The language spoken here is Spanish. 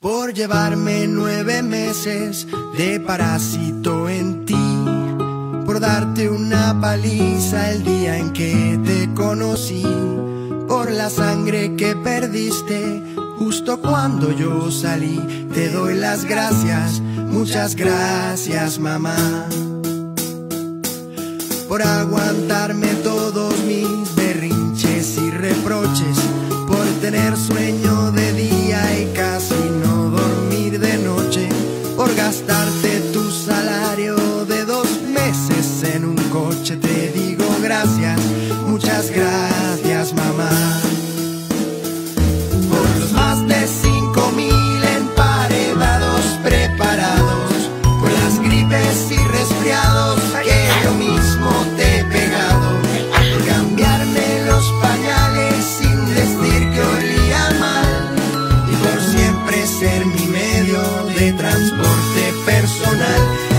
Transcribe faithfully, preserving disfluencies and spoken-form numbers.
por llevarme nueve meses de parásito en ti, por darte una paliza el día en que te conocí, por la sangre que perdiste justo cuando yo salí. Te doy las gracias, muchas gracias, mamá, por aguantarme todos mis berrinches y reproches, por tener sueño de día y casi no dormir de noche, por gastarte tu salario de dos meses en un coche. Te digo gracias, muchas gracias, mamá, por los más de cinco mil emparedados preparados, por las gripes y resfriados que yo mismo te he pegado, por cambiarme los pañales sin decir que olía mal, y por siempre ser mi medio de transporte personal.